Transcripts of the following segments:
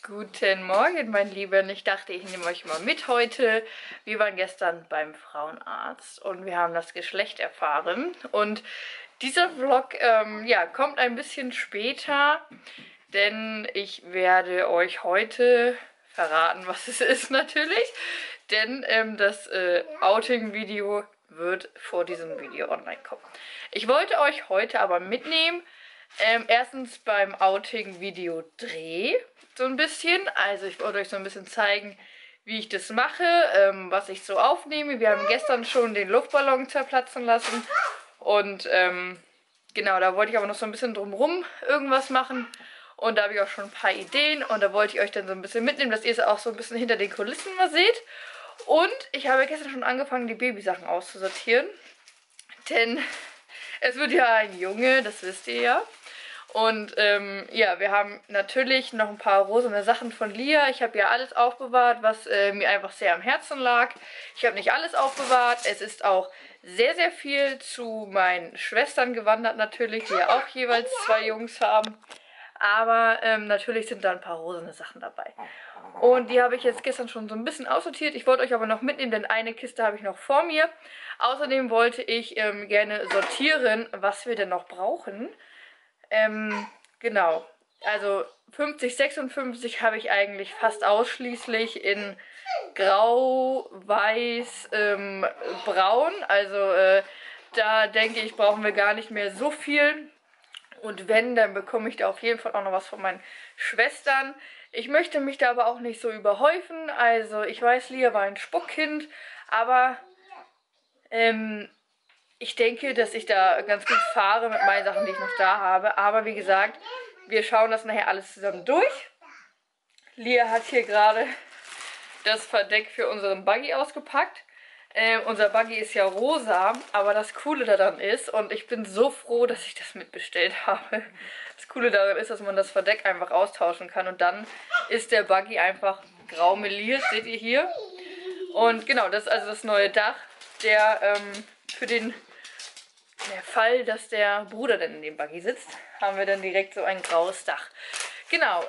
Guten Morgen, mein Lieben. Ich dachte, ich nehme euch mal mit heute. Wir waren gestern beim Frauenarzt und wir haben das Geschlecht erfahren. Und dieser Vlog kommt ein bisschen später, denn ich werde euch heute verraten, was es ist natürlich. Denn das Outing-Video wird vor diesem Video online kommen. Ich wollte euch heute aber mitnehmen. Erstens beim Outing-Video-Dreh so ein bisschen. Also ich wollte euch so ein bisschen zeigen, wie ich das mache, was ich so aufnehme. Wir haben gestern schon den Luftballon zerplatzen lassen. Und genau, da wollte ich aber noch so ein bisschen drumrum irgendwas machen. Und da habe ich auch schon ein paar Ideen. Und da wollte ich euch dann so ein bisschen mitnehmen, dass ihr es auch so ein bisschen hinter den Kulissen mal seht. Und ich habe gestern schon angefangen, die Babysachen auszusortieren. Denn es wird ja ein Junge, das wisst ihr ja. Und wir haben natürlich noch ein paar rosane Sachen von Lia. Ich habe ja alles aufbewahrt, was mir einfach sehr am Herzen lag. Ich habe nicht alles aufbewahrt. Es ist auch sehr, sehr viel zu meinen Schwestern gewandert natürlich, die ja auch jeweils 2 Jungs haben. Aber natürlich sind da ein paar rosane Sachen dabei. Und die habe ich jetzt gestern schon so ein bisschen aussortiert. Ich wollte euch aber noch mitnehmen, denn eine Kiste habe ich noch vor mir. Außerdem wollte ich gerne sortieren, was wir denn noch brauchen. Genau, also 50, 56 habe ich eigentlich fast ausschließlich in Grau, Weiß, Braun. Also da denke ich, brauchen wir gar nicht mehr so viel. Und wenn, dann bekomme ich da auf jeden Fall auch noch was von meinen Schwestern. Ich möchte mich da aber auch nicht so überhäufen. Also ich weiß, Lia war ein Spuckkind, aber ich denke, dass ich da ganz gut fahre mit meinen Sachen, die ich noch da habe. Aber wie gesagt, wir schauen das nachher alles zusammen durch. Lia hat hier gerade das Verdeck für unseren Buggy ausgepackt. Unser Buggy ist ja rosa, aber das Coole daran ist, und ich bin so froh, dass ich das mitbestellt habe. Das Coole daran ist, dass man das Verdeck einfach austauschen kann und dann ist der Buggy einfach grau meliert, seht ihr hier. Und genau, das ist also das neue Dach, der für den Fall, dass der Bruder dann in dem Buggy sitzt, haben wir dann direkt so ein graues Dach. Genau,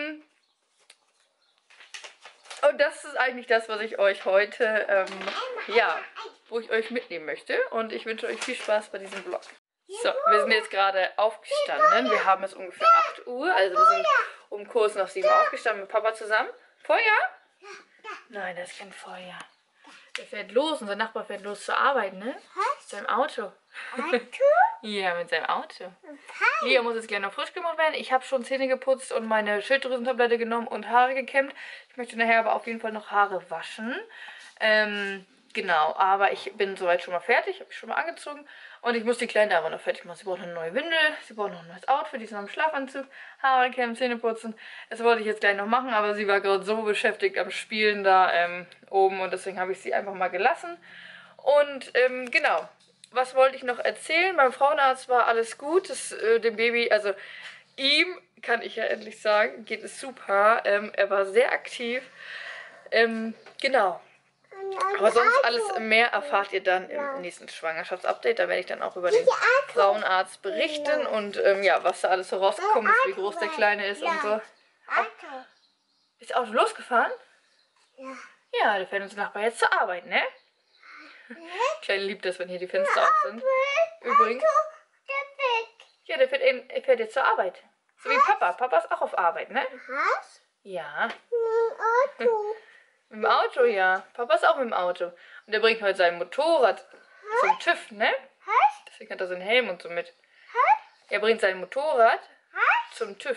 und das ist eigentlich das, was ich euch heute, wo ich euch mitnehmen möchte. Und ich wünsche euch viel Spaß bei diesem Vlog. So, wir sind jetzt gerade aufgestanden. Wir haben es ungefähr 8 Uhr. Also wir sind um kurz nach 7 aufgestanden mit Papa zusammen. Feuer? Nein, das ist kein Feuer. Der fährt los. Unser Nachbar fährt los zur Arbeit, ne? Mit seinem Auto. Auto? Ja, mit seinem Auto. Lia muss jetzt gleich noch frisch gemacht werden. Ich habe schon Zähne geputzt und meine Schilddrüsentablette genommen und Haare gekämmt. Ich möchte nachher aber auf jeden Fall noch Haare waschen. Genau, aber ich bin soweit schon mal fertig. Habe ich schon mal angezogen. Und ich muss die Kleine aber noch fertig machen. Sie braucht eine neue Windel. Sie braucht noch ein neues Outfit. Die ist noch im Schlafanzug. Haare kämmen, Zähne putzen. Das wollte ich jetzt gleich noch machen. Aber sie war gerade so beschäftigt am Spielen da oben. Und deswegen habe ich sie einfach mal gelassen. Und genau. Was wollte ich noch erzählen? Beim Frauenarzt war alles gut. Dem Baby, also ihm, kann ich ja endlich sagen, geht es super. Er war sehr aktiv. Genau. Aber sonst alles mehr erfahrt ihr dann im nächsten Schwangerschaftsupdate. Da werde ich dann auch über den Frauenarzt berichten und was da alles so rausgekommen ist, wie groß der Kleine ist und so. Ist das Auto losgefahren? Ja. Ja, der fährt unser Nachbar jetzt zur Arbeit, ne? Kleine liebt das, wenn hier die Fenster auf sind. Übrigens. Ja, der fährt jetzt zur Arbeit. So wie Papa. Papa ist auch auf Arbeit, ne? Was? Ja. Mit dem Auto. Mit dem Auto, ja. Papa ist auch mit dem Auto. Und der bringt heute sein Motorrad zum TÜV, ne? Deswegen hat er seinen Helm und so mit. Er bringt sein Motorrad zum TÜV.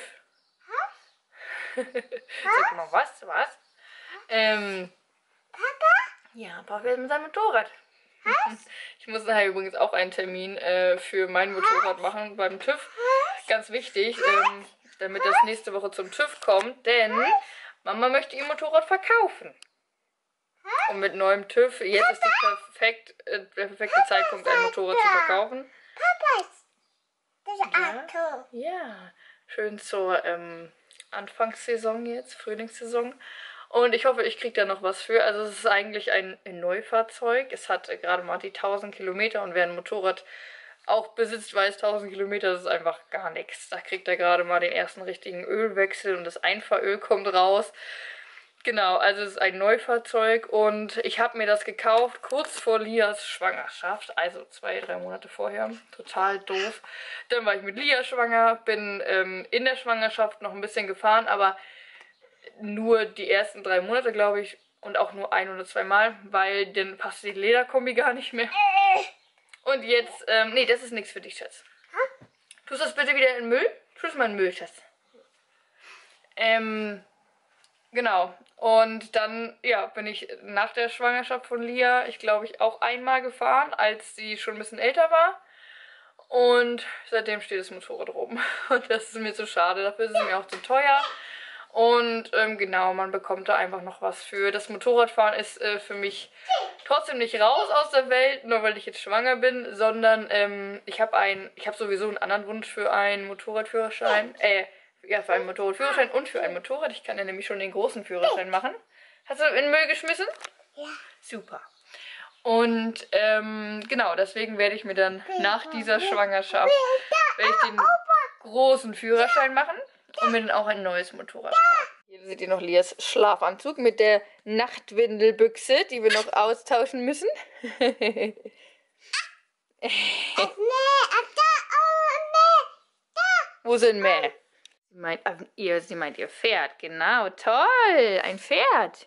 Sag mal, was? Papa? Ja, Papa fährt mit seinem Motorrad. Ich muss nachher übrigens auch einen Termin für mein Motorrad machen beim TÜV. Ganz wichtig, damit das nächste Woche zum TÜV kommt, denn Mama möchte ihr Motorrad verkaufen. Und mit neuem TÜV, jetzt ist der perfekte Zeitpunkt, ein Motorrad zu verkaufen. Das Auto. Ja, schön zur Anfangssaison jetzt, Frühlingssaison. Und ich hoffe, ich kriege da noch was für. Also es ist eigentlich ein Neufahrzeug. Es hat gerade mal die 1000 Kilometer und wer ein Motorrad auch besitzt, weiß 1000 Kilometer, das ist einfach gar nichts. Da kriegt er gerade mal den ersten richtigen Ölwechsel und das Einfahröl kommt raus. Genau, also es ist ein Neufahrzeug und ich habe mir das gekauft kurz vor Lias Schwangerschaft, also 2-3 Monate vorher. Total doof. Dann war ich mit Lia schwanger, bin in der Schwangerschaft noch ein bisschen gefahren, aber nur die ersten 3 Monate, glaube ich, und auch nur 1 oder 2 Mal, weil dann passte die Lederkombi gar nicht mehr. Und jetzt, nee, das ist nichts für dich, Schatz. Tust das bitte wieder in den Müll? Tu das mal in den Müll, Schatz. Genau. Und dann, ja, bin ich nach der Schwangerschaft von Lia, ich glaube, auch einmal gefahren, als sie schon ein bisschen älter war. Und seitdem steht das Motorrad oben. Und das ist mir zu schade. Dafür ist es mir auch zu teuer. Und genau, man bekommt da einfach noch was für. Das Motorradfahren ist für mich trotzdem nicht raus aus der Welt, nur weil ich jetzt schwanger bin, sondern ich habe sowieso einen anderen Wunsch für einen Motorradführerschein. Ja, für einen Motorradführerschein und für ein Motorrad. Ich kann ja nämlich schon den großen Führerschein machen. Hast du in den Müll geschmissen? Ja. Super. Und genau, deswegen werde ich mir dann nach dieser Schwangerschaft den großen Führerschein machen und mir dann auch ein neues Motorrad kaufen. Hier seht ihr noch Lias Schlafanzug mit der Nachtwindelbüchse, die wir noch austauschen müssen. Wo sind Mäh? Sie meint ihr Pferd. Genau, toll. Ein Pferd.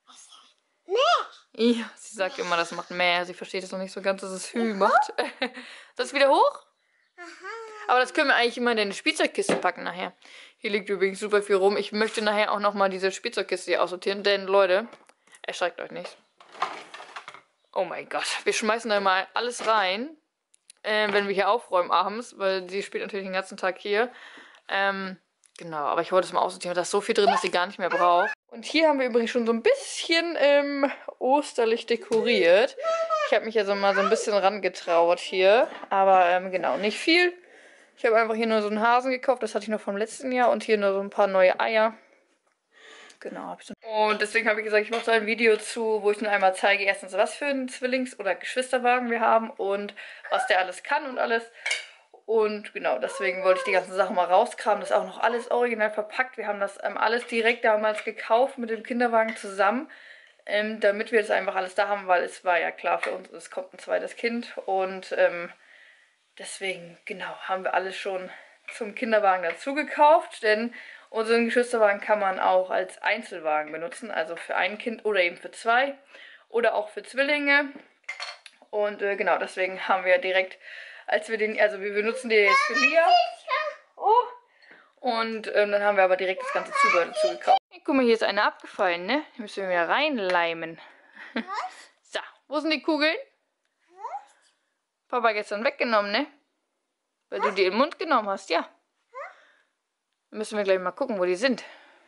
Ja, sie sagt immer, das macht Mäh. Sie versteht es noch nicht so ganz, dass es Hü macht. Soll es wieder hoch? Aber das können wir eigentlich immer in eine Spielzeugkiste packen nachher. Hier liegt übrigens super viel rum. Ich möchte nachher auch nochmal diese Spielzeugkiste hier aussortieren. Denn, Leute, erschreckt euch nicht. Oh mein Gott. Wir schmeißen da mal alles rein, wenn wir hier aufräumen abends. Weil sie spielt natürlich den ganzen Tag hier. Genau, aber ich wollte es mal aussortieren. Da ist so viel drin, dass sie gar nicht mehr braucht. Und hier haben wir übrigens schon so ein bisschen osterlich dekoriert. Ich habe mich also mal so ein bisschen rangetraut hier. Aber genau, nicht viel. Ich habe einfach hier nur so einen Hasen gekauft. Das hatte ich noch vom letzten Jahr. Und hier nur so ein paar neue Eier. Genau. Und deswegen habe ich gesagt, ich mache so ein Video zu, wo ich nur einmal zeige, erstens, was für einen Zwillings- oder Geschwisterwagen wir haben. Und was der alles kann und alles. Und genau, deswegen wollte ich die ganzen Sachen mal rauskramen. Das ist auch noch alles original verpackt. Wir haben das alles direkt damals gekauft mit dem Kinderwagen zusammen, damit wir das einfach alles da haben, weil es war ja klar für uns, es kommt ein zweites Kind. Und deswegen, genau, haben wir alles schon zum Kinderwagen dazu gekauft. Denn unseren Geschwisterwagen kann man auch als Einzelwagen benutzen. Also für ein Kind oder eben für 2. Oder auch für Zwillinge. Und genau, deswegen haben wir direkt... wir benutzen den jetzt für Lia. Oh. Und dann haben wir aber direkt das ganze Zubehör dazu gekauft. Hey, guck mal, hier ist eine abgefallen, ne? Die müssen wir wieder reinleimen. So, wo sind die Kugeln? Papa hat gestern weggenommen, ne? Weil du die in den Mund genommen hast, ja. Dann müssen wir gleich mal gucken, wo die sind.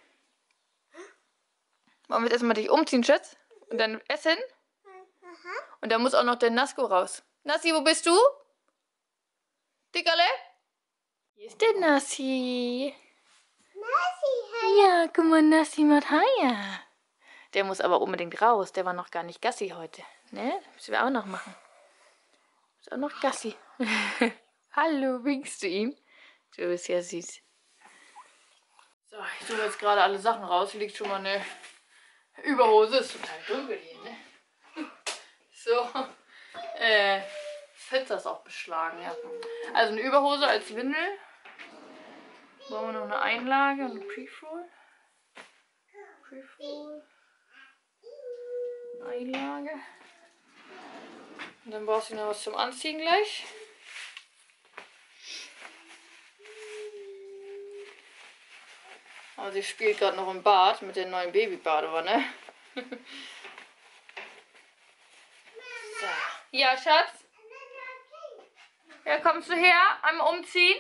Wollen wir jetzt erstmal dich umziehen, Schatz? Und dann essen? Und da muss auch noch der Nasko raus. Nassi, wo bist du? Dickerle? Hier ist der Nassi. Nassi, ja, guck mal, Nassi macht Haja. Der muss aber unbedingt raus. Der war noch gar nicht Gassi heute. Ne? Müssen wir auch noch machen. Ist auch noch Gassi. Hallo, winkst du ihm? Du bist ja süß. So, ich suche jetzt gerade alle Sachen raus. Hier liegt schon mal eine Überhose. Ist total dunkel hier, ne? So. Fenster ist auch beschlagen, ja. Also eine Überhose als Windel. Brauchen wir noch eine Einlage und eine Pre-Roll. Einlage. Und dann brauchst du noch was zum Anziehen gleich. Aber sie spielt gerade noch im Bad mit der neuen Babybadewanne. So. Ja, Schatz? Ja, kommst du her? Einmal umziehen?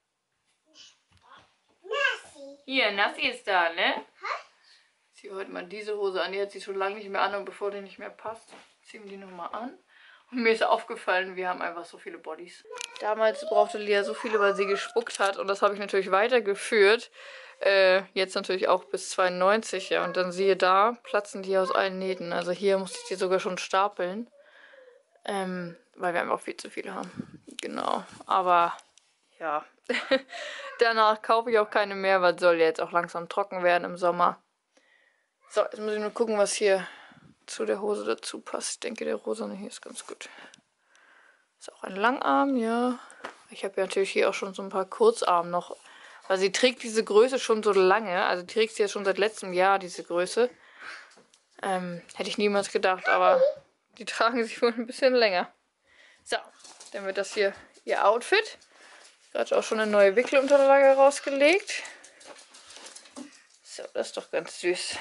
Nassi. Hier, Nassi ist da, ne? Ich ziehe heute mal diese Hose an. Die hat sie schon lange nicht mehr an und bevor die nicht mehr passt, ziehen wir die nochmal an. Und mir ist aufgefallen, wir haben einfach so viele Bodys. Damals brauchte Lia so viele, weil sie gespuckt hat. Und das habe ich natürlich weitergeführt. Jetzt natürlich auch bis 92, ja. Und dann siehe da, platzen die aus allen Nähten. Also hier musste ich die sogar schon stapeln. Weil wir einfach viel zu viele haben. Genau, aber ja, danach kaufe ich auch keine mehr, weil es soll ja jetzt auch langsam trocken werden im Sommer. So, jetzt muss ich nur gucken, was hier zu der Hose dazu passt. Ich denke, der rosane hier ist ganz gut. Ist auch ein Langarm, ja. Ich habe ja natürlich hier auch schon so ein paar Kurzarm noch. Weil sie trägt diese Größe schon so lange. Also trägt sie ja schon seit letztem Jahr, diese Größe. Hätte ich niemals gedacht, aber die tragen sich wohl ein bisschen länger. So, dann wird das hier ihr Outfit. Gerade auch schon eine neue Wickelunterlage rausgelegt. So, das ist doch ganz süß.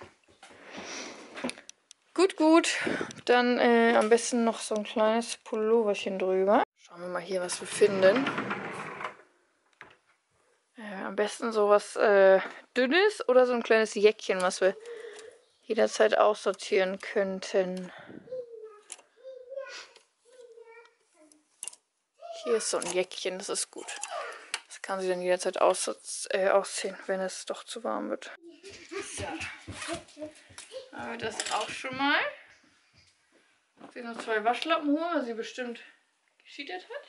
Gut, gut. Dann am besten noch so ein kleines Pulloverchen drüber. Schauen wir mal hier, was wir finden. Am besten so was Dünnes oder so ein kleines Jäckchen, was wir jederzeit aussortieren könnten. Hier ist so ein Jäckchen, das ist gut. Das kann sie dann jederzeit ausziehen, wenn es doch zu warm wird. So. Aber das auch schon mal. Sie noch 2 Waschlappen holen, weil sie bestimmt gescheitert hat.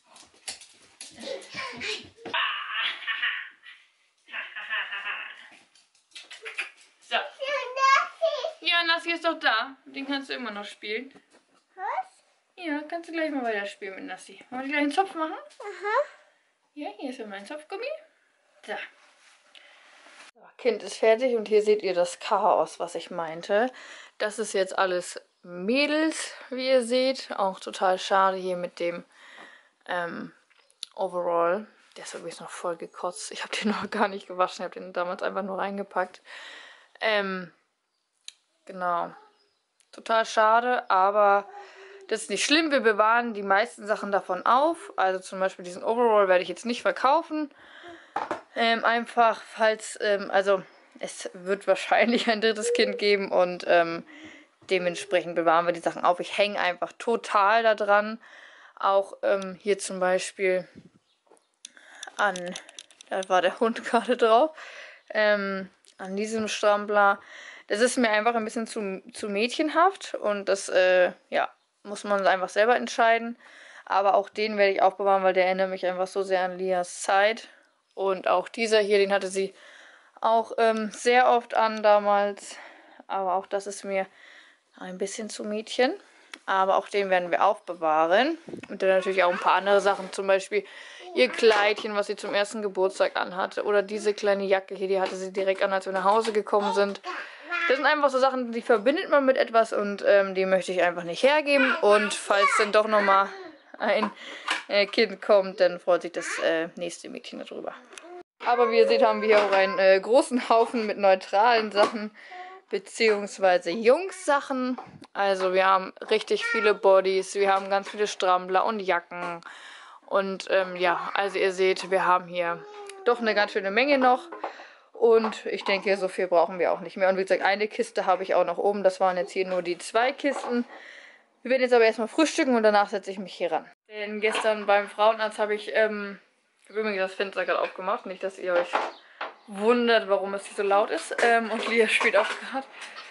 So. Ja, Nassi ist doch da. Den kannst du immer noch spielen. Was? Ja, kannst du gleich mal weiterspielen mit Nassi. Wollen wir gleich einen Zopf machen? Aha. Ja, hier ist ja mein Zopfgummi. So. Kind ist fertig und hier seht ihr das Chaos, was ich meinte. Das ist jetzt alles Mädels, wie ihr seht. Auch total schade hier mit dem Overall. Der ist übrigens noch voll gekotzt. Ich habe den noch gar nicht gewaschen. Ich habe den damals einfach nur reingepackt. Genau. Total schade, aber das ist nicht schlimm. Wir bewahren die meisten Sachen davon auf. Also zum Beispiel diesen Overall werde ich jetzt nicht verkaufen. Einfach, falls, also es wird wahrscheinlich ein drittes Kind geben und dementsprechend bewahren wir die Sachen auf. Ich hänge einfach total da dran. Auch hier zum Beispiel da war der Hund gerade drauf, an diesem Strampler. Das ist mir einfach ein bisschen zu mädchenhaft und das, ja, muss man einfach selber entscheiden. Aber auch den werde ich aufbewahren, weil der erinnert mich einfach so sehr an Lias Zeit. Und auch dieser hier, den hatte sie auch sehr oft an damals. Aber auch das ist mir ein bisschen zu Mädchen. Aber auch den werden wir aufbewahren. Und dann natürlich auch ein paar andere Sachen. Zum Beispiel ihr Kleidchen, was sie zum ersten Geburtstag anhatte. Oder diese kleine Jacke hier, die hatte sie direkt an, als wir nach Hause gekommen sind. Das sind einfach so Sachen, die verbindet man mit etwas. Und die möchte ich einfach nicht hergeben. Und falls dann doch nochmal ein Kind kommt, dann freut sich das nächste Mädchen darüber. Aber wie ihr seht, haben wir hier auch einen großen Haufen mit neutralen Sachen, beziehungsweise Jungs-Sachen. Also wir haben richtig viele Bodies, wir haben ganz viele Strampler und Jacken. Und ja, also ihr seht, wir haben hier doch eine ganz schöne Menge noch. Und ich denke, so viel brauchen wir auch nicht mehr. Und wie gesagt, eine Kiste habe ich auch noch oben. Das waren jetzt hier nur die 2 Kisten. Wir werden jetzt aber erstmal frühstücken und danach setze ich mich hier ran. Denn gestern beim Frauenarzt habe ich übrigens das Fenster gerade aufgemacht. Nicht, dass ihr euch wundert, warum es hier so laut ist. Und Lia spielt auch gerade.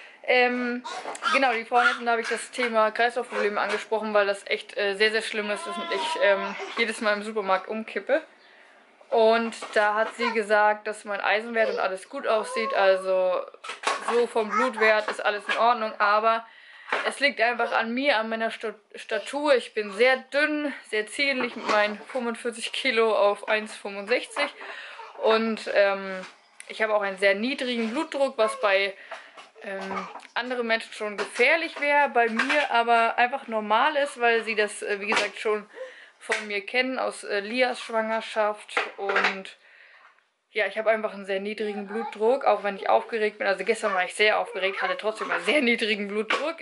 Genau, die Frauenärztin, da habe ich das Thema Kreislaufprobleme angesprochen, weil das echt sehr, sehr schlimm ist und ich jedes Mal im Supermarkt umkippe. Und da hat sie gesagt, dass mein Eisenwert und alles gut aussieht. Also so vom Blutwert ist alles in Ordnung, aber es liegt einfach an mir, an meiner Statur. Ich bin sehr dünn, sehr zierlich mit meinen 45 Kilo auf 1,65. Und ich habe auch einen sehr niedrigen Blutdruck, was bei anderen Menschen schon gefährlich wäre. Bei mir aber einfach normal ist, weil sie das, wie gesagt, schon von mir kennen aus Lias Schwangerschaft. Und ja, ich habe einfach einen sehr niedrigen Blutdruck, auch wenn ich aufgeregt bin. Also gestern war ich sehr aufgeregt, hatte trotzdem einen sehr niedrigen Blutdruck.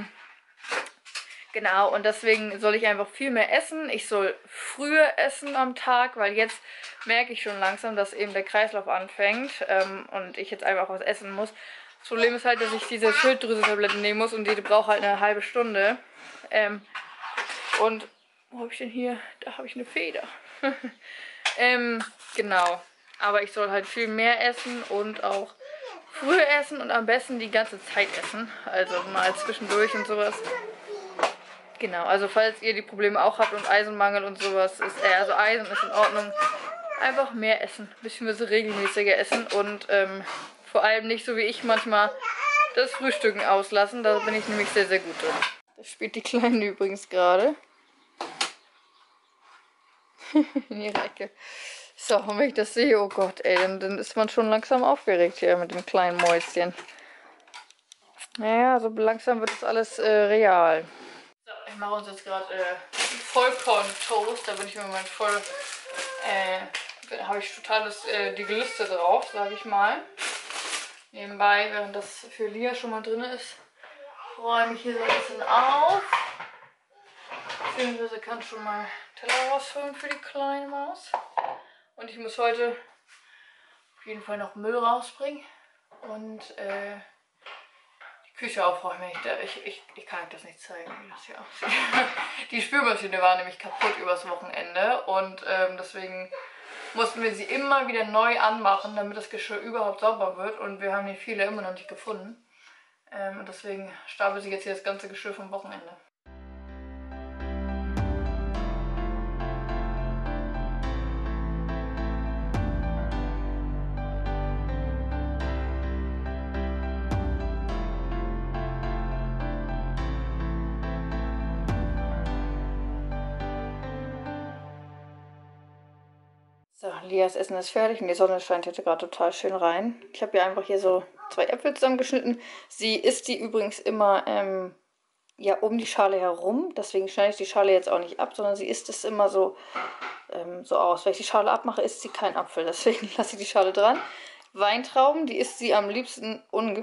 Genau, und deswegen soll ich einfach viel mehr essen. Ich soll früher essen am Tag, weil jetzt merke ich schon langsam, dass eben der Kreislauf anfängt und ich jetzt einfach was essen muss. Das Problem ist halt, dass ich diese Schilddrüse-Tabletten nehmen muss und die braucht halt eine halbe Stunde. Und wo habe ich denn hier? Da habe ich eine Feder. Genau. Aber ich soll halt viel mehr essen und auch früher essen und am besten die ganze Zeit essen. Also mal zwischendurch und sowas. Genau, also falls ihr die Probleme auch habt und Eisenmangel und sowas, also Eisen ist in Ordnung. Einfach mehr essen, beziehungsweise regelmäßiger essen und vor allem nicht so wie ich manchmal das Frühstücken auslassen. Da bin ich nämlich sehr, sehr gut drin. Da spielt die Kleine übrigens gerade in ihrer Ecke. So, und wenn ich das sehe, oh Gott, ey, dann ist man schon langsam aufgeregt hier mit dem kleinen Mäuschen. Naja, so langsam wird das alles real. So, ich mache uns jetzt gerade Vollkorn-Toast. Da bin ich mir mal voll, habe ich total die Gelüste drauf, sage ich mal. Nebenbei, während das für Lia schon mal drin ist, räume ich hier so ein bisschen auf. Beziehungsweise kann schon mal Teller rausholen für die kleine Maus. Und ich muss heute auf jeden Fall noch Müll rausbringen und die Küche aufräumen. Ich kann euch das nicht zeigen, wie das hier aussieht. Die Spülmaschine war nämlich kaputt übers Wochenende und deswegen mussten wir sie immer wieder neu anmachen, damit das Geschirr überhaupt sauber wird. Und wir haben die viele immer noch nicht gefunden. Und deswegen stapelt sie jetzt hier das ganze Geschirr vom Wochenende. So, Lias Essen ist fertig und die Sonne scheint heute gerade total schön rein. Ich habe ihr einfach hier so 2 Äpfel zusammengeschnitten. Sie isst die übrigens immer ja, um die Schale herum. Deswegen schneide ich die Schale jetzt auch nicht ab, sondern sie isst es immer so, so aus. Wenn ich die Schale abmache, isst sie keinen Apfel. Deswegen lasse ich die Schale dran. Weintrauben, die isst sie am liebsten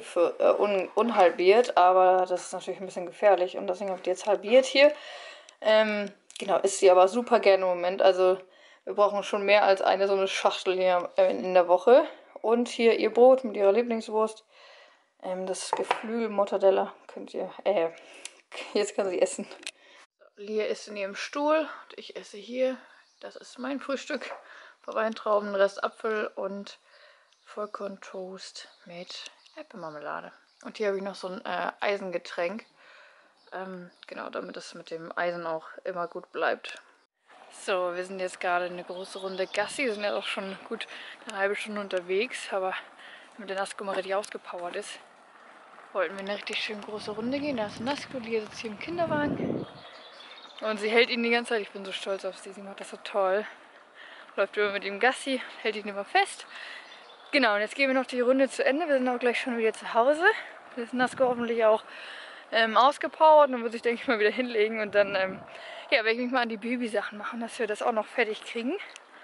unhalbiert, aber das ist natürlich ein bisschen gefährlich und deswegen habe ich die jetzt halbiert hier. Genau, isst sie aber super gerne im Moment. Also wir brauchen schon mehr als so eine Schachtel hier in der Woche. Und hier ihr Brot mit ihrer Lieblingswurst. Das Geflügel Mortadella könnt ihr, jetzt kann sie essen. Lia isst in ihrem Stuhl und ich esse hier. Das ist mein Frühstück. Weintrauben, Rest Apfel und Vollkorntoast mit Äpfelmarmelade. Und hier habe ich noch so ein Eisengetränk. Genau, damit es mit dem Eisen auch immer gut bleibt. So, wir sind jetzt gerade eine große Runde Gassi. Wir sind ja auch schon gut eine halbe Stunde unterwegs, aber damit der Nasko mal richtig ausgepowert ist, wollten wir eine richtig schön große Runde gehen. Da ist Nasko, die sitzt hier im Kinderwagen und sie hält ihn die ganze Zeit. Ich bin so stolz auf sie, sie macht das so toll. Läuft immer mit ihm Gassi, hält ihn immer fest. Genau, und jetzt gehen wir noch die Runde zu Ende. Wir sind auch gleich schon wieder zu Hause. Jetzt ist Nasko hoffentlich auch ausgepowert und wird sich, denke ich, mal wieder hinlegen und dann ja, werde ich mich mal an die Babysachen machen, dass wir das auch noch fertig kriegen.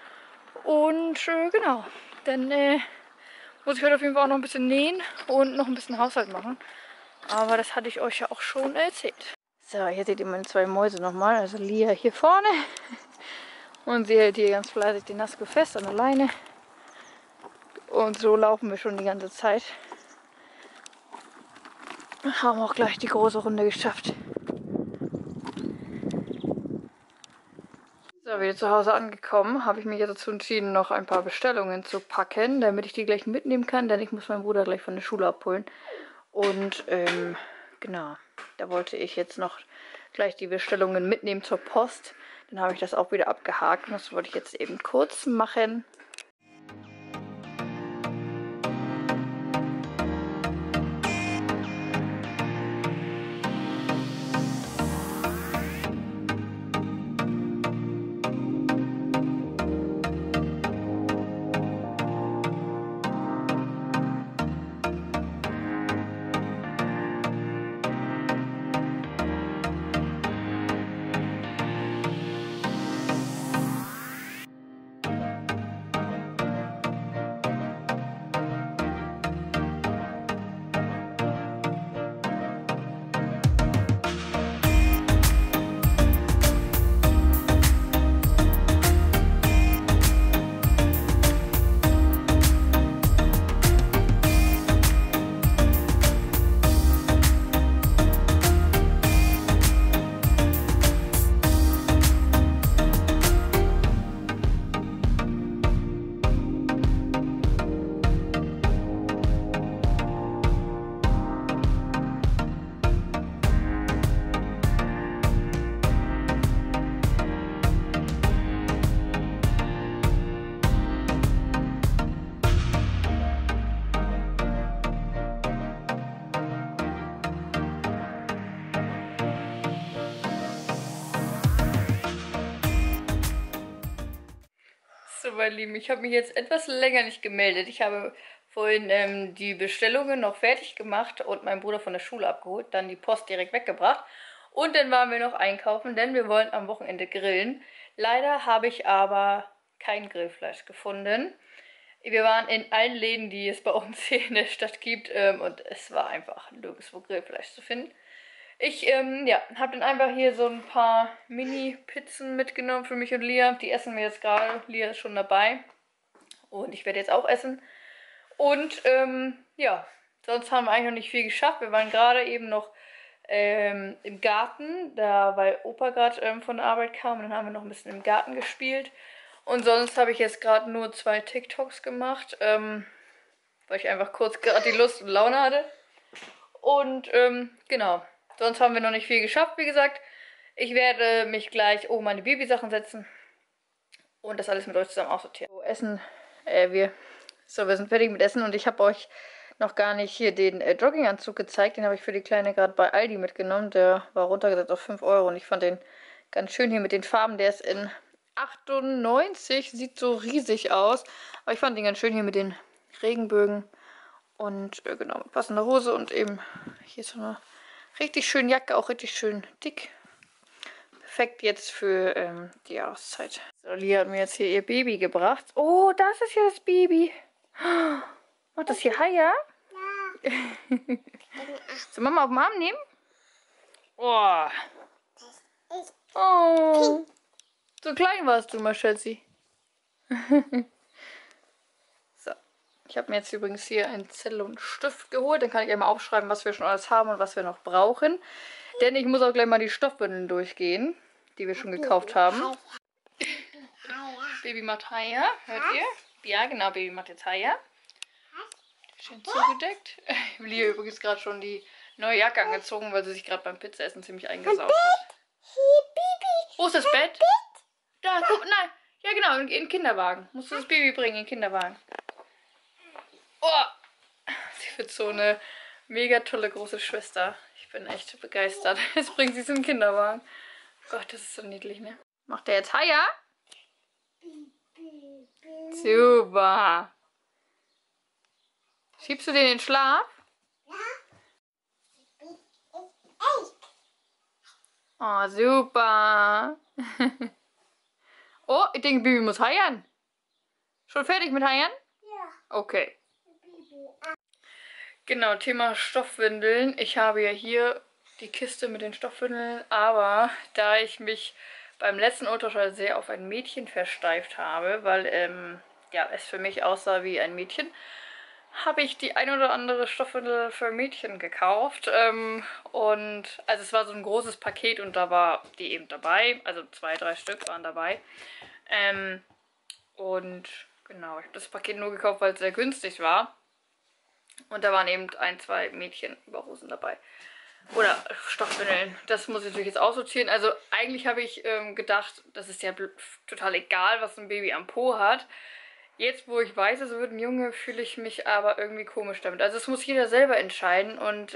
Und genau, dann muss ich heute auf jeden Fall auch noch ein bisschen nähen und noch ein bisschen Haushalt machen. Aber das hatte ich euch ja auch schon erzählt. So, hier seht ihr meine 2 Mäuse nochmal. Also Lia hier vorne und sie hält hier ganz fleißig den Nasko fest an der Leine. Und so laufen wir schon die ganze Zeit. Haben auch gleich die große Runde geschafft. So, wieder zu Hause angekommen, habe ich mich jetzt dazu entschieden, noch ein paar Bestellungen zu packen, damit ich die gleich mitnehmen kann, denn ich muss meinen Bruder gleich von der Schule abholen. Und genau, da wollte ich jetzt noch gleich die Bestellungen mitnehmen zur Post. Dann habe ich das auch wieder abgehakt und das wollte ich jetzt eben kurz machen. meine Lieben. Ich habe mich jetzt etwas länger nicht gemeldet. Ich habe vorhin die Bestellungen noch fertig gemacht und meinen Bruder von der Schule abgeholt, dann die Post direkt weggebracht. Und dann waren wir noch einkaufen, denn wir wollen am Wochenende grillen. Leider habe ich aber kein Grillfleisch gefunden. Wir waren in allen Läden, die es bei uns hier in der Stadt gibt, und es war einfach nirgendwo Grillfleisch zu finden. Ich ja, habe dann einfach hier so ein paar Mini-Pizzen mitgenommen für mich und Lia. Die essen wir jetzt gerade. Lia ist schon dabei. Und ich werde jetzt auch essen. Und ja, sonst haben wir eigentlich noch nicht viel geschafft. Wir waren gerade eben noch im Garten, da weil Opa gerade von der Arbeit kam. Und dann haben wir noch ein bisschen im Garten gespielt. Und sonst habe ich jetzt gerade nur 2 TikToks gemacht, weil ich einfach kurz gerade die Lust und Laune hatte. Und genau. Sonst haben wir noch nicht viel geschafft, wie gesagt. Ich werde mich gleich oben an die Babysachen setzen und das alles mit euch zusammen aussortieren. So, Essen, wir sind fertig mit Essen und ich habe euch noch gar nicht hier den Jogginganzug gezeigt. Den habe ich für die Kleine gerade bei Aldi mitgenommen. Der war runtergesetzt auf 5 Euro und ich fand den ganz schön hier mit den Farben. Der ist in 98, sieht so riesig aus. Aber ich fand den ganz schön hier mit den Regenbögen und genau, mit passender Hose und eben hier so eine richtig schöne Jacke, auch richtig schön dick. Perfekt jetzt für die Jahreszeit. So, Lia hat mir jetzt hier ihr Baby gebracht. Oh, das ist ja das Baby. Macht das hier Haya? Ja. Soll Mama auf den Arm nehmen? Oh. Oh. So klein warst du mal, Schätzi. So. Ich habe mir jetzt übrigens hier einen Zettel und einen Stift geholt. Dann kann ich einmal aufschreiben, was wir schon alles haben und was wir noch brauchen. Denn ich muss auch gleich mal die Stoffbündeln durchgehen, die wir schon gekauft haben. Baby macht Haya, hört ihr? Ja, genau, Baby macht jetzt Haya. Schön zugedeckt. Ich habe Lia übrigens gerade schon die neue Jacke angezogen, weil sie sich gerade beim Pizzaessen ziemlich eingesaugt hat. Wo ist das Bett? Da, guck, nein. Ja, genau, in den Kinderwagen. Musst du das Baby bringen, in den Kinderwagen. Oh, sie wird so eine mega tolle große Schwester. Ich bin echt begeistert. Jetzt bringt sie es in den Kinderwagen. Gott, das ist so niedlich, ne? Macht der jetzt Haya? Super. Schiebst du den in den Schlaf? Oh, super. Oh, ich denke, Baby muss heiern. Schon fertig mit heiern? Ja. Okay. Genau, Thema Stoffwindeln. Ich habe ja hier die Kiste mit den Stoffwindeln, aber da ich mich beim letzten Ultraschall sehr auf ein Mädchen versteift habe, weil ja, es für mich aussah wie ein Mädchen, habe ich die ein oder andere Stoffwindel für Mädchen gekauft. Und also es war so ein großes Paket und da war die eben dabei. Also 2, 3 Stück waren dabei. Und genau, ich habe das Paket nur gekauft, weil es sehr günstig war. Und da waren eben 1, 2 Mädchenüberhosen dabei. Oder Stoffwindeln. Das muss ich natürlich jetzt aussortieren. Also eigentlich habe ich gedacht, das ist ja total egal, was ein Baby am Po hat. Jetzt, wo ich weiß, es wird ein Junge, fühle ich mich aber irgendwie komisch damit. Also es muss jeder selber entscheiden und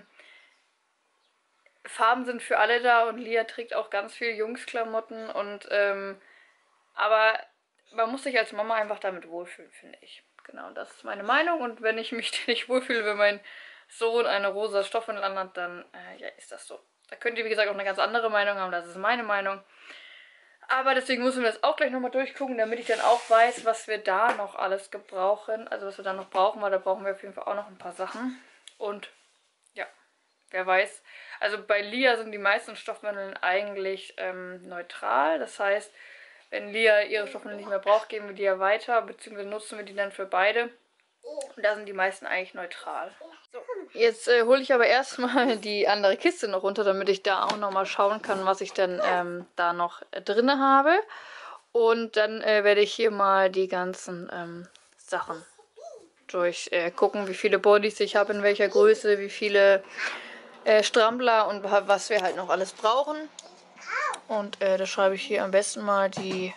Farben sind für alle da und Lia trägt auch ganz viel Jungsklamotten und aber man muss sich als Mama einfach damit wohlfühlen, finde ich. Genau, das ist meine Meinung und wenn ich mich nicht wohlfühle, wenn mein Sohn eine rosa Stoffwindel anhat, dann ja, ist das so. Da könnt ihr, wie gesagt, auch eine ganz andere Meinung haben, das ist meine Meinung. Aber deswegen müssen wir das auch gleich nochmal durchgucken, damit ich dann auch weiß, was wir da noch alles gebrauchen. Also was wir da noch brauchen, weil da brauchen wir auf jeden Fall auch noch ein paar Sachen. Und ja, wer weiß. Also bei Lia sind die meisten Stoffwindeln eigentlich neutral. Das heißt, wenn Lia ihre Stoffwindeln nicht mehr braucht, geben wir die ja weiter, beziehungsweise nutzen wir die dann für beide. Und da sind die meisten eigentlich neutral. So, jetzt hole ich aber erstmal die andere Kiste noch runter, damit ich da auch nochmal schauen kann, was ich dann da noch drin habe. Und dann werde ich hier mal die ganzen Sachen durchgucken, wie viele Bodys ich habe, in welcher Größe, wie viele Strampler und was wir halt noch alles brauchen. Und da schreibe ich hier am besten mal die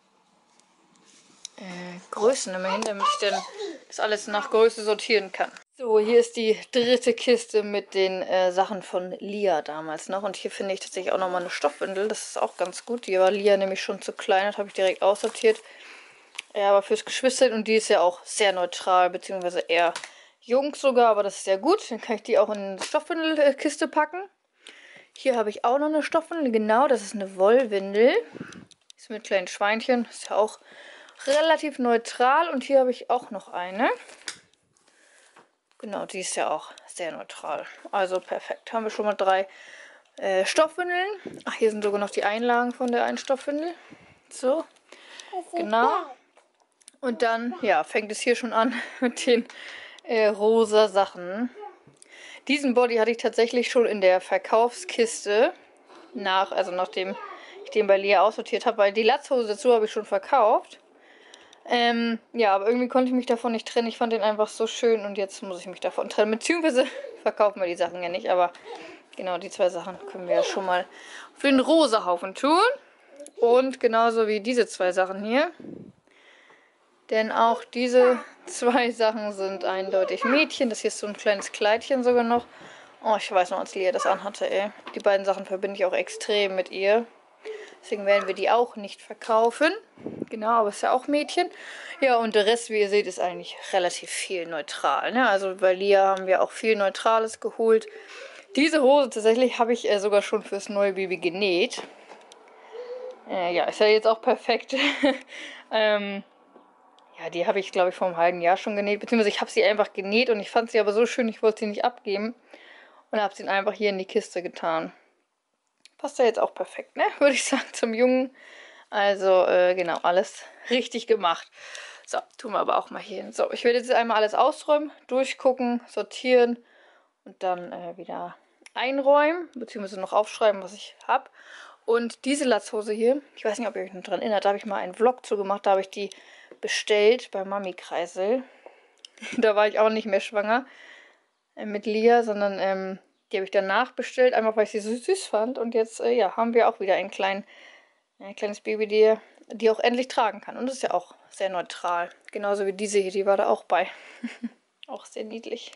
Größen immer hin, damit ich dann das alles nach Größe sortieren kann. So, hier ist die dritte Kiste mit den Sachen von Lia damals noch. Und hier finde ich tatsächlich auch nochmal eine Stoffwindel. Das ist auch ganz gut. Die war Lia nämlich schon zu klein, das habe ich direkt aussortiert. Ja, aber fürs Geschwister, und die ist ja auch sehr neutral, beziehungsweise eher jung sogar, aber das ist sehr gut. Dann kann ich die auch in eine Stoffwindelkiste packen. Hier habe ich auch noch eine Stoffwindel, genau, das ist eine Wollwindel. Ist mit kleinen Schweinchen, ist ja auch relativ neutral. Und hier habe ich auch noch eine. Genau, die ist ja auch sehr neutral. Also perfekt. Haben wir schon mal 3 Stoffwindeln. Ach, hier sind sogar noch die Einlagen von der einen Stoffwindel. So, genau. Und dann, ja, fängt es hier schon an mit den rosa Sachen. Diesen Body hatte ich tatsächlich schon in der Verkaufskiste, nachdem ich den bei Lea aussortiert habe, weil die Latzhose dazu habe ich schon verkauft. Ja, aber irgendwie konnte ich mich davon nicht trennen. Ich fand den einfach so schön und jetzt muss ich mich davon trennen. Beziehungsweise verkaufen wir die Sachen ja nicht, aber genau die 2 Sachen können wir ja schon mal auf den rosa Haufen tun. Und genauso wie diese 2 Sachen hier. Denn auch diese 2 Sachen sind eindeutig Mädchen. Das hier ist so ein kleines Kleidchen sogar noch. Oh, ich weiß noch, als Lea das anhatte, ey. Die beiden Sachen verbinde ich auch extrem mit ihr. Deswegen werden wir die auch nicht verkaufen. Genau, aber es ist ja auch Mädchen. Ja, und der Rest, wie ihr seht, ist eigentlich relativ viel neutral. Ne? Also bei Lea haben wir auch viel Neutrales geholt. Diese Hose tatsächlich habe ich sogar schon fürs neue Baby genäht. Ja, ist ja jetzt auch perfekt. Ja, die habe ich, glaube ich, vor einem halben Jahr schon genäht. Beziehungsweise ich habe sie einfach genäht und ich fand sie aber so schön, ich wollte sie nicht abgeben. Und habe sie dann einfach hier in die Kiste getan. Passt ja jetzt auch perfekt, ne? Würde ich sagen, zum Jungen. Also, genau, alles richtig gemacht. So, tun wir aber auch mal hier hin. So, ich werde jetzt einmal alles ausräumen, durchgucken, sortieren und dann wieder einräumen, beziehungsweise noch aufschreiben, was ich habe. Und diese Latzhose hier, ich weiß nicht, ob ihr euch noch dran erinnert, da habe ich mal einen Vlog zu gemacht, da habe ich die bestellt bei Mami Kreisel. Da war ich auch nicht mehr schwanger mit Lia, sondern die habe ich danach bestellt, einfach weil ich sie so süß fand. Und jetzt ja, haben wir auch wieder ein kleines Baby, die auch endlich tragen kann. Und das ist ja auch sehr neutral. Genauso wie diese hier, die war da auch bei. Auch sehr niedlich.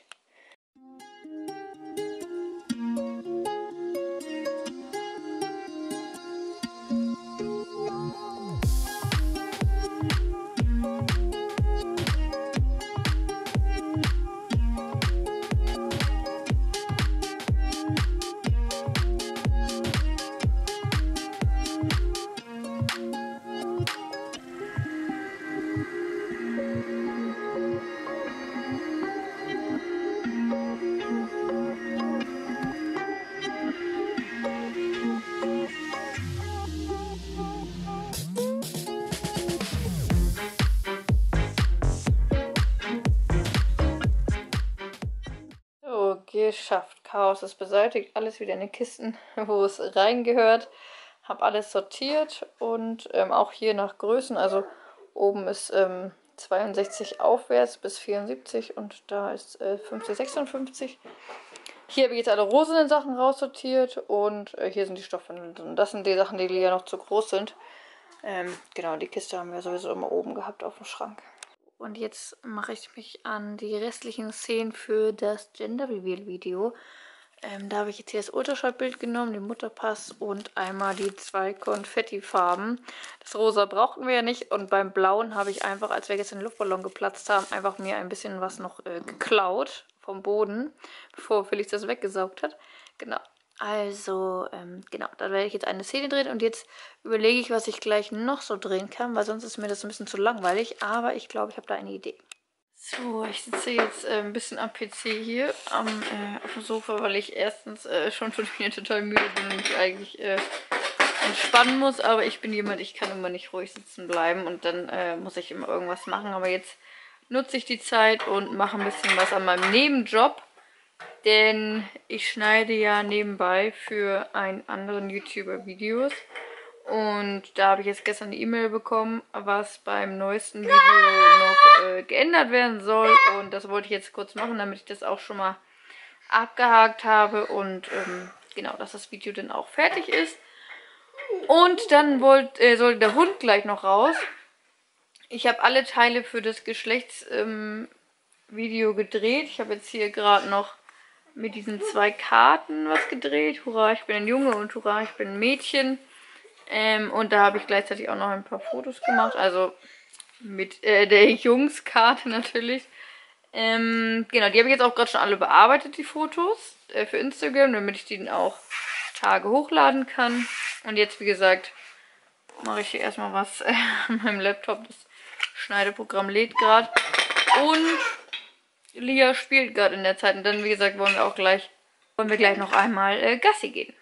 Geschafft. Chaos ist beseitigt. Alles wieder in die Kisten, wo es reingehört. Habe alles sortiert und auch hier nach Größen. Also oben ist 62 aufwärts bis 74 und da ist 50, 56. Hier habe ich jetzt alle rosenen Sachen raussortiert und hier sind die Stoffwindeln drin. Das sind die Sachen, die ja noch zu groß sind. Genau, die Kiste haben wir sowieso immer oben gehabt auf dem Schrank. Und jetzt mache ich mich an die restlichen Szenen für das Gender Reveal Video. Da habe ich jetzt hier das Ultraschallbild genommen, den Mutterpass und einmal die 2 Konfettifarben. Das Rosa brauchten wir ja nicht und beim Blauen habe ich einfach, als wir gestern den Luftballon geplatzt haben, einfach mir ein bisschen was noch geklaut vom Boden, bevor Felix das weggesaugt hat. Genau. Also, genau, da werde ich jetzt eine Szene drehen und jetzt überlege ich, was ich gleich noch so drehen kann, weil sonst ist mir das ein bisschen zu langweilig, aber ich glaube, ich habe da eine Idee. So, ich sitze jetzt ein bisschen am PC hier auf dem Sofa, weil ich erstens schon wieder total müde bin und mich eigentlich entspannen muss, aber ich bin jemand, ich kann immer nicht ruhig sitzen bleiben und dann muss ich immer irgendwas machen, aber jetzt nutze ich die Zeit und mache ein bisschen was an meinem Nebenjob. Denn ich schneide ja nebenbei für einen anderen YouTuber Videos. Und da habe ich jetzt gestern eine E-Mail bekommen, was beim neuesten Video noch geändert werden soll. Und das wollte ich jetzt kurz machen, damit ich das auch schon mal abgehakt habe. Und genau, dass das Video dann auch fertig ist. Und dann soll der Hund gleich noch raus. Ich habe alle Teile für das Video gedreht. Ich habe jetzt hier gerade noch mit diesen 2 Karten was gedreht. Hurra, ich bin ein Junge und hurra, ich bin ein Mädchen. Und da habe ich gleichzeitig auch noch ein paar Fotos gemacht. Also mit der Jungskarte natürlich. Genau, die habe ich jetzt auch gerade schon alle bearbeitet, die Fotos, für Instagram, damit ich die dann auch Tage hochladen kann. Und jetzt, wie gesagt, mache ich hier erstmal was an meinem Laptop. Das Schneideprogramm lädt gerade. Und Lia spielt gerade in der Zeit. Und dann, wie gesagt, wollen wir gleich noch einmal Gassi gehen.